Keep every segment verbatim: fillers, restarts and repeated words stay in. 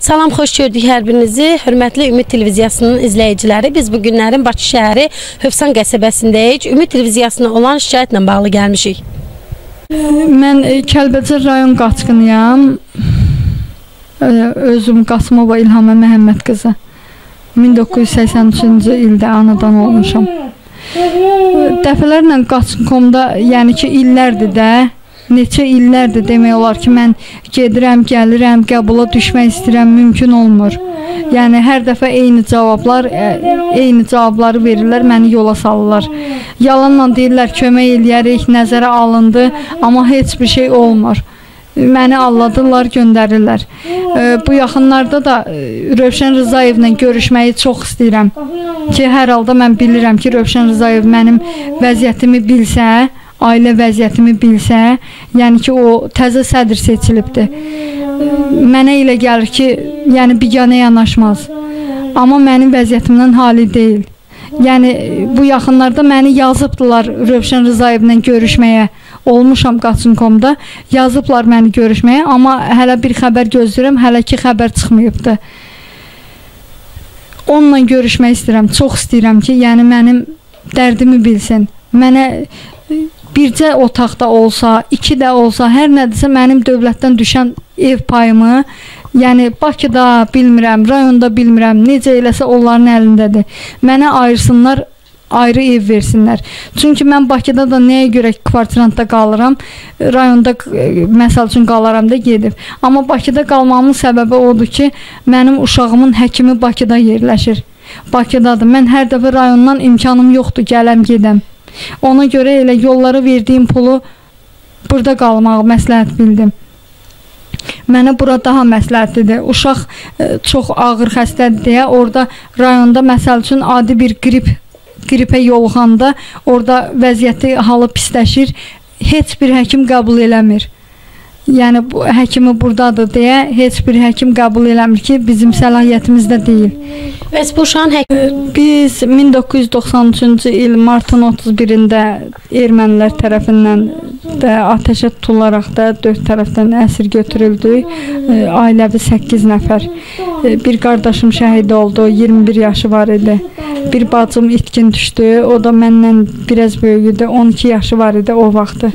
Salam, xoş gördük hər birinizi. Hörmətli Ümid Televiziyasının izləyiciləri, biz bu günlərin Bakı şəhəri Hövsan qəsəbəsindəyik. Ümid Televiziyasına olan şikayətlə bağlı gəlmişik. Mən Kəlbəcər rayon qaçqınıyam. Özüm Qasımova İlhamə Məhəmməd qızı. min doqquz yüz səksən üçüncü ildə anadan olmuşam. Dəfələrlə Qaçqın.com'da, yəni ki, illərdir də, neçə illərdir demək olar ki, mən gedirəm, gəlirəm, qəbula düşmək istəyirəm, mümkün olmur. Yəni, hər dəfə eyni cavablar, eyni cavabları verirlər, məni yola salırlar. Yalanla deyirlər, kömək eləyərik, nəzərə alındı, amma heç bir şey olmur. Məni alladırlar, göndərirlər. Bu yaxınlarda da Rövşən Rızayevlə görüşməyi çox istəyirəm ki, hər halda mən bilirəm ki, Rövşən Rızayev mənim vəziyyətimi bilsə, ailə vəziyyətimi bilsə, yəni ki, o təzə sədr seçilibdir. Mənə elə gəlir ki, yəni biganə yanaşmaz. Amma mənim vəziyyətimdən hali deyil. Yəni, bu yaxınlarda məni yazıbdılar Rövşən Rızayevlə görüşməyə. Olmuşam Qaçqın.com'da, yazıblar məni görüşməyə, amma hələ bir xəbər gözləyirəm, hələ ki xəbər çıxmayıbdır. Onunla görüşmək istəyirəm, çox istəyirəm ki, yəni mənim dərdimi bilsin. Mənə bircə otaqda olsa, iki də olsa, hər nədirsə mənim dövlətdən düşən ev payımı, yəni Bakıda bilmirəm, rayonda bilmirəm, necə eləsə onların əlindədir. Mənə ayırsınlar, ayrı ev versinlər. Çünki mən Bakıda da nəyə görə kvartirantda qalıram, rayonda məsəl üçün qalaram da gedib. Amma Bakıda qalmamın səbəbi odur ki, mənim uşağımın həkimi Bakıda yerləşir. Bakıdadır. Mən hər dəfə rayondan imkanım yoxdur, gələm, gedəm. Ona görə elə yollara verdiyim pulu burada qalmağı məsləhət bildim. Mənə bura daha məsləhətlidir. Uşaq çox ağır xəstədir deyə, orada rayonda məsəl üçün adi bir qrip qripə yoluxanda orada vəziyyəti halı pisləşir, heç bir həkim qəbul eləmir. Yəni, bu həkimi buradadır deyə heç bir həkim qəbul eləmir ki, bizim səlahiyyətimizdə deyil. Bəs bu uşağın həkimi? Biz min doqquz yüz doxsan üçüncü il martın otuz birində ermənilər tərəfindən də atəşə tutularaq da dörd tərəfdən əsir götürüldük. Ailəvi səkkiz nəfər. Bir qardaşım şəhid oldu, iyirmi bir yaşı var idi. Bir bacım itkin düşdü, o da məndən biraz böyük idi, on iki yaşı var idi o vaxtı.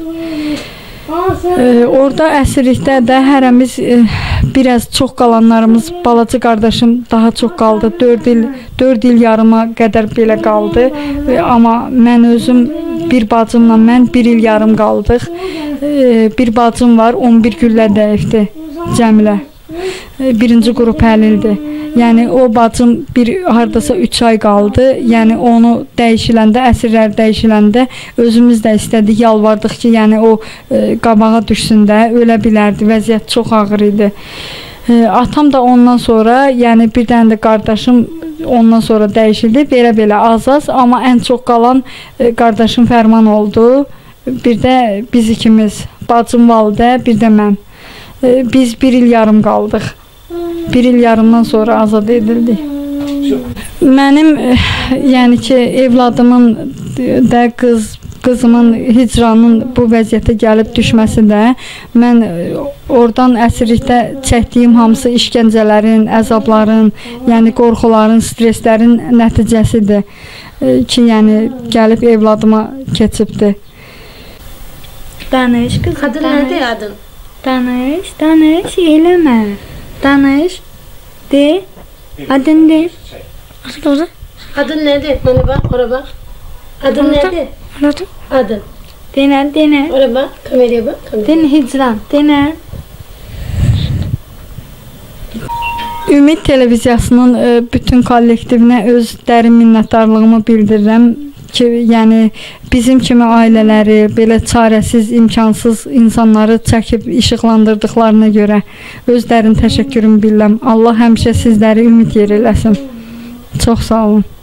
Ee, orada əsirlikdə də hərəmiz e, biraz çox qalanlarımız, balaca qardaşım daha çox qaldı, dörd il yarıma qədər belə qaldı. E, amma mən özüm bir bacımla mən bir il yarım qaldıq. E, bir bacım var, on bir güllə dəyifdir Cəmilə. E, birinci qrup əlildir. Yəni, o bacım bir hardasa üç ay qaldı. Yəni, onu dəyişiləndə, əsirlər dəyişiləndə özümüz də istədik, yalvardıq ki, yəni o e, qabağa düşsün də, ölə bilərdi. Vəziyyət çox ağır idi. E, atam da ondan sonra, yəni bir dənə də qardaşım ondan sonra dəyişildi. Belə-belə az-az, amma ən çox qalan e, qardaşım Fərman oldu. Bir də biz ikimiz, bacım Validə, bir də mən. E, biz bir il yarım qaldıq. Bir il yarımdan sonra azad edildik. Mənim, yəni ki, evladımın da qız, qızımın hicranın bu vəziyyətə gəlib düşməsi də, mən oradan əsirlikdə çəkdiyim hamısı işgəncələrin, əzabların, yəni qorxuların, streslərin nəticəsidir ki, yəni gəlib evladıma keçibdir. Danış, qız, Adın nədir adın? Danış, danış, eləmə. Danış, de, adın de. Adın nədir? Bana bax, ora bax. Adın nədir? Adın. Denə, denə. Ora bax, kameraya bax. Kameraya. Denə hicran, denə. Ümid Televiziyasının bütün kollektivinə öz dərin minnətdarlığımı bildirirəm ki, yəni bizim kimi ailələri, belə çarəsiz, imkansız insanları çəkib işıqlandırdıqlarına görə öz dərin təşəkkürümü bilirəm. Allah həmişə sizləri ümid yer eləsin. Çox sağ olun.